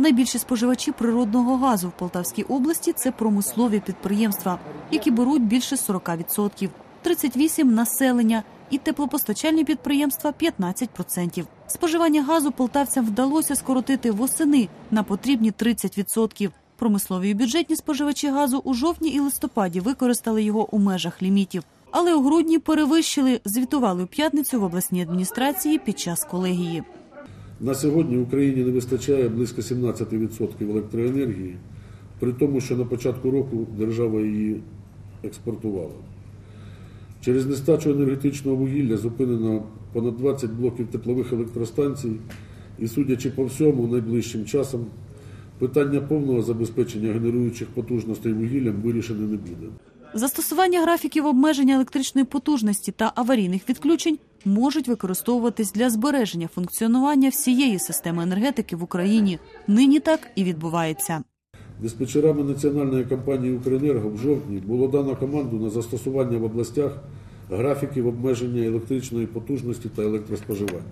Найбільші споживачі природного газу в Полтавській області – це промислові підприємства, які беруть більше 40%, 38% – населення і теплопостачальні підприємства – 15%. Споживання газу полтавцям вдалося скоротити восени на потрібні 30%. Промислові і бюджетні споживачі газу у жовтні і листопаді використали його у межах лімітів. Але у грудні перевищили, звітували у п'ятницю в обласній адміністрації під час колегії. На сьогодні в Україні не вистачає близько 17% електроенергії, при тому, що на початку року держава її експортувала. Через нестачу енергетичного вугілля зупинено понад 20 блоків теплових електростанцій і, судячи по всьому, найближчим часом питання повного забезпечення генеруючих потужностей вугіллям вирішене не буде. Застосування графіків обмеження електричної потужності та аварійних відключень можуть використовуватись для збереження функціонування всієї системи енергетики в Україні. Нині так і відбувається. Диспетчерами національної компанії «Укренерго» в жовтні було дано команду на застосування в областях графіків обмеження електричної потужності та електроспоживання.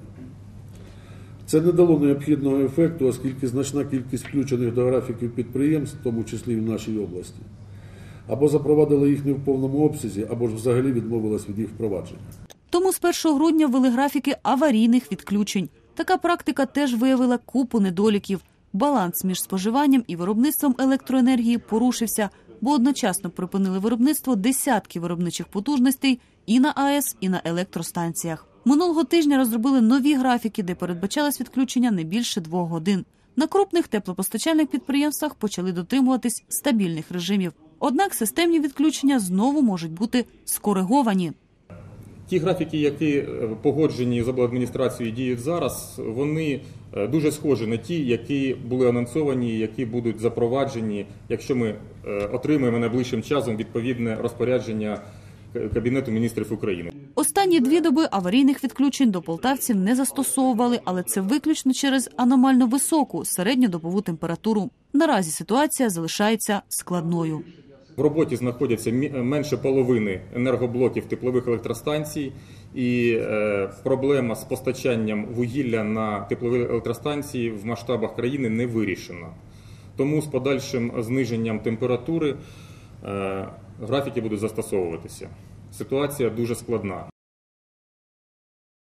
Це не дало необхідного ефекту, оскільки значна кількість включених до графіків підприємств, в тому числі і в нашій області, або запровадили їх не в повному обсязі, або ж взагалі відмовилась від їх впровадження. Тому з 1 грудня ввели графіки аварійних відключень. Така практика теж виявила купу недоліків. Баланс між споживанням і виробництвом електроенергії порушився, бо одночасно припинили виробництво десятки виробничих потужностей і на АЕС, і на електростанціях. Минулого тижня розробили нові графіки, де передбачалось відключення не більше 2 годин. На крупних теплопостачальних підприємствах почали дотримуватись стабільних режимів. Однак системні відключення знову можуть бути скориговані. Ті графіки, які погоджені з обладміністрацією і діють зараз, вони дуже схожі на ті, які були анонсовані, які будуть запроваджені, якщо ми отримаємо найближчим часом відповідне розпорядження Кабінету міністрів України. Останні 2 доби аварійних відключень до полтавців не застосовували, але це виключно через аномально високу середньодобову температуру. Наразі ситуація залишається складною. В роботі знаходяться менше половини енергоблоків теплових електростанцій, і проблема з постачанням вугілля на теплові електростанції в масштабах країни не вирішена. Тому з подальшим зниженням температури графіки будуть застосовуватися. Ситуація дуже складна.